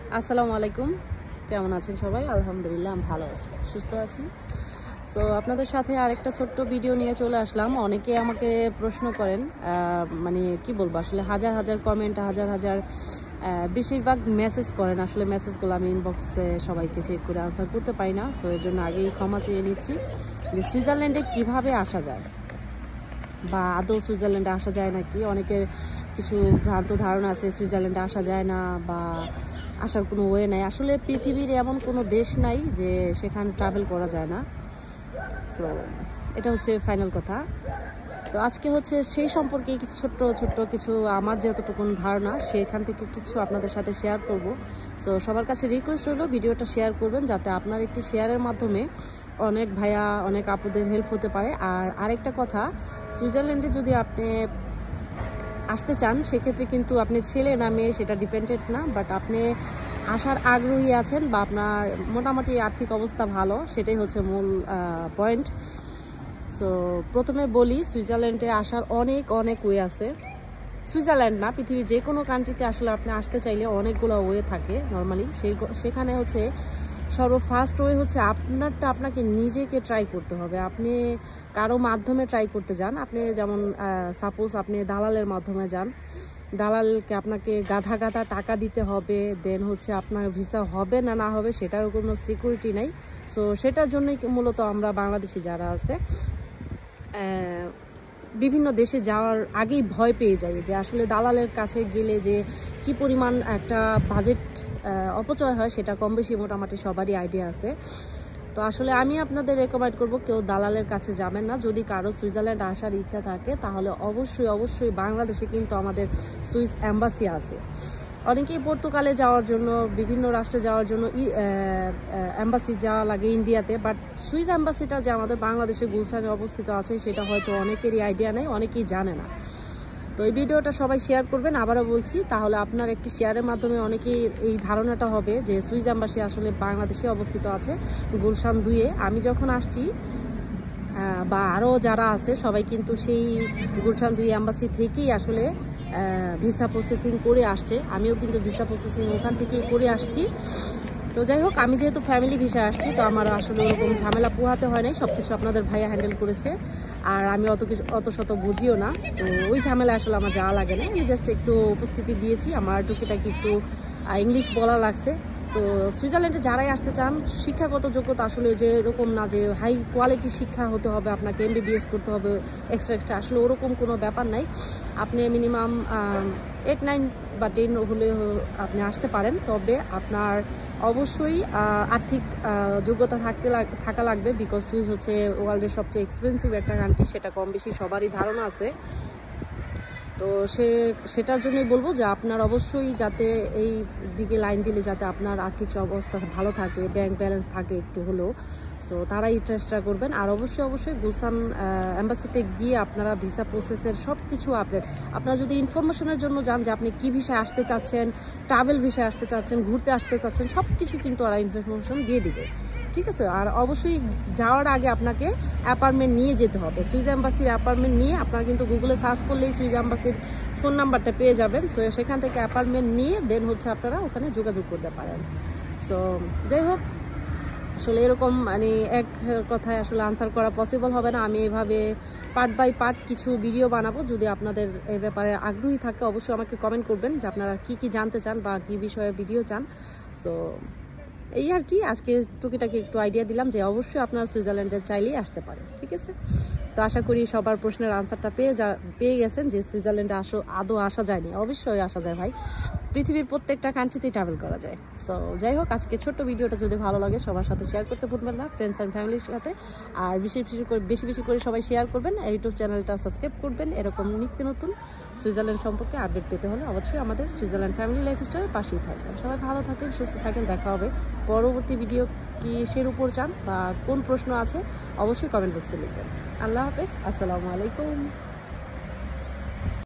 আসসালামু আলাইকুম, কেমন আছেন সবাই? আলহামদুলিল্লাহ আমি ভালো আছি, সুস্থ আছি। সো আপনাদের সাথে আরেকটা ছোট্ট ভিডিও নিয়ে চলে আসলাম। অনেকে আমাকে প্রশ্ন করেন, মানে কি বলবো, আসলে হাজার হাজার কমেন্ট, হাজার হাজার বেশিরভাগ মেসেজ করেন। আসলে মেসেজগুলো আমি ইনবক্সে সবাইকে চেক করে আনসার করতে পারি না। সো এর জন্য আগেই ক্ষমা চেয়ে নিচ্ছি যে সুইজারল্যান্ডে কিভাবে আসা যায় বা আদৌ সুইজারল্যান্ডে আসা যায় নাকি। অনেকের কিছু ভ্রান্ত ধারণা আছে সুইজারল্যান্ডে আসা যায় না বা আসার কোনো ওয়ে নাই। আসলে পৃথিবীর এমন কোনো দেশ নাই যে সেখানে ট্রাভেল করা যায় না। সো এটা হচ্ছে ফাইনাল কথা। তো আজকে হচ্ছে সেই সম্পর্কে কিছু ছোট্ট কিছু আমার যতটুকু ধারণা সেখান থেকে কিছু আপনাদের সাথে শেয়ার করব। সো সবার কাছে রিকোয়েস্ট হলো ভিডিওটা শেয়ার করবেন, যাতে আপনার একটি শেয়ারের মাধ্যমে অনেক ভাইয়া অনেক আপুদের হেল্প হতে পারে। আর আরেকটা কথা, সুইজারল্যান্ডে যদি আপনি আসতে চান সেক্ষেত্রে কিন্তু আপনি ছেলে না মেয়ে সেটা ডিপেন্ডেন্ট না, বাট আপনি আসার আগ্রহী আছেন বা আপনার মোটামুটি আর্থিক অবস্থা ভালো, সেটাই হচ্ছে মূল পয়েন্ট। সো প্রথমে বলি, সুইজারল্যান্ডে আসার অনেক ওয়ে আছে। সুইজারল্যান্ড না, পৃথিবীর যে কোনো কান্ট্রিতে আসলে আপনি আসতে চাইলে অনেকগুলো ওয়ে থাকে নর্মালি। সেখানে হচ্ছে সর্বফার্স্ট ওয়ে হচ্ছে আপনাকে নিজেকে ট্রাই করতে হবে। আপনি কারো মাধ্যমে ট্রাই করতে যান। আপনি যেমন সাপোজ আপনি দালালের মাধ্যমে যান, দালালকে আপনাকে গাধা টাকা দিতে হবে, দেন হচ্ছে আপনার ভিসা হবে না হবে সেটারও কোনো সিকিউরিটি নাই। সো সেটার জন্যই মূলত আমরা বাংলাদেশি যারা আছে বিভিন্ন দেশে যাওয়ার আগেই ভয় পেয়ে যাই যে আসলে দালালের কাছে গেলে যে কি পরিমাণ একটা বাজেট অপচয় হয় সেটা কম বেশি মোটামুটি সবারই আইডিয়া আছে। তো আসলে আমি আপনাদের রেকমেন্ড করব কেউ দালালের কাছে যাবেন না। যদি কারো সুইজারল্যান্ড আসার ইচ্ছা থাকে তাহলে অবশ্যই বাংলাদেশে কিন্তু আমাদের সুইস এম্বাসি আছে। অনেকেই পর্তুগালে যাওয়ার জন্য, বিভিন্ন রাষ্ট্রে যাওয়ার জন্য এম্বাসি যাওয়া লাগে ইন্ডিয়াতে, বাট সুইস এম্বাসিটা যে আমাদের বাংলাদেশে গুলশানে অবস্থিত আছে সেটা হয়তো অনেকেরই আইডিয়া নেই, অনেকেই জানে না। তো এই ভিডিওটা সবাই শেয়ার করবেন, আবারও বলছি, তাহলে আপনার একটি শেয়ারের মাধ্যমে অনেকেই এই ধারণাটা হবে যে সুইস এম্বাসি আসলে বাংলাদেশে অবস্থিত আছে গুলশান 2-এ। আমি যখন আসছি বা আরও যারা আছে সবাই কিন্তু সেই গুলশান 2 এম্বাসি থেকেই আসলে ভিসা প্রসেসিং করে আসছে। আমিও কিন্তু ভিসা প্রসেসিং ওখান থেকেই করে আসছি। তো যাই হোক, আমি যেহেতু ফ্যামিলি ভিসা আসছি তো আমার আসলে ওরকম ঝামেলা পোহাতে হয় নাই, সব কিছু আপনাদের ভাইয়া হ্যান্ডেল করেছে। আর আমি অত শত বুঝিও না, তো ওই ঝামেলা আসলে আমার যাওয়া লাগে না। আমি জাস্ট একটু উপস্থিতি দিয়েছি, আমার টুকিটাকি একটু ইংলিশ বলা লাগছে। তো সুইজারল্যান্ডে যারাই আসতে চান, শিক্ষাগত যোগ্যতা আসলে যে এরকম না যে হাই কোয়ালিটি শিক্ষা হতে হবে, আপনাকে MBBS করতে হবে এক্সট্রা, আসলে ওরকম কোনো ব্যাপার নাই। আপনি মিনিমাম 8, 9 বা 10 হলে আপনি আসতে পারেন। তবে আপনার অবশ্যই আর্থিক যোগ্যতা থাকা লাগবে, বিকজ সুইস হচ্ছে ওয়ার্ল্ডের সবচেয়ে এক্সপেন্সিভ একটা কান্ট্রি, সেটা কম বেশি সবারই ধারণা আছে। তো সেটার জন্যই বলবো যে আপনার অবশ্যই যাতে এই দিকে লাইন দিলে যাতে আপনার আর্থিক অবস্থা ভালো থাকে, ব্যাংক ব্যালেন্স থাকে একটু হলেও। সো তারাই চেষ্টা করবেন। আর অবশ্যই গুলশান এম্বাসিতে গিয়ে আপনারা ভিসা প্রসেসের সব কিছু আপনারা যদি ইনফরমেশনের জন্য যান যে আপনি কী ভিসায় আসতে চাচ্ছেন, ট্রাভেল ভিসায় আসতে চাচ্ছেন, ঘুরতে আসতে চাচ্ছেন, সব কিছু কিন্তু ওরা ইনফরমেশন দিয়ে দিবে, ঠিক আছে। আর অবশ্যই যাওয়ার আগে আপনাকে অ্যাপার্টমেন্ট নিয়ে যেতে হবে। সুইস এম্বাসির অ্যাপার্টমেন্ট নিয়ে আপনারা কিন্তু গুগলে সার্চ করলেই সুইস এম্বাসির ফোন নাম্বারটা পেয়ে যাবেন। সো সেখান থেকে অ্যাপার্টমেন্ট নিয়ে দেন হচ্ছে আপনারা ওখানে যোগাযোগ করতে পারেন। সো যাই হোক, আসলে এরকম মানে এক কথায় আসলে আনসার করা পসিবল হবে না। আমি এভাবে পার্ট বাই পার্ট কিছু ভিডিও বানাবো। যদি আপনাদের এই ব্যাপারে আগ্রহী থাকে অবশ্যই আমাকে কমেন্ট করবেন যে আপনারা কি জানতে চান বা কী বিষয়ে ভিডিও চান। সো এই আর কি, আজকে টুকিটাকি একটু আইডিয়া দিলাম যে অবশ্যই আপনারা সুইজারল্যান্ডে চাইলেই আসতে পারেন, ঠিক আছে। তো আশা করি সবার প্রশ্নের আনসারটা পেয়ে গেছেন যে সুইজারল্যান্ডে আদৌ আসা যায়নি। অবশ্যই আসা যায় ভাই, পৃথিবীর প্রত্যেকটা কান্ট্রিতেই ট্রাভেল করা যায়। সো যাই হোক, আজকে ছোট্ট ভিডিওটা যদি ভালো লাগে সবার সাথে শেয়ার করতে ভুলবেন না, ফ্রেন্ডস অ্যান্ড ফ্যামিলির সাথে। আর বেশি করে সবাই শেয়ার করবেন, ইউটিউব চ্যানেলটা সাবস্ক্রাইব করবেন। এরকম নিত্য নতুন সুইজারল্যান্ড সম্পর্কে আপডেট পেতে হলে অবশ্যই আমাদের সুইজারল্যান্ড ফ্যামিলি লাইফস্টাইলের পাশেই থাকবেন। সবাই ভালো থাকেন, সুস্থ থাকেন, দেখা হবে। পরবর্তী ভিডিও কিসের উপর চান বা কোন প্রশ্ন আছে অবশ্যই কমেন্ট বক্সে লিখবেন। আল্লাহ হাফেজ, আসসালামু আলাইকুম।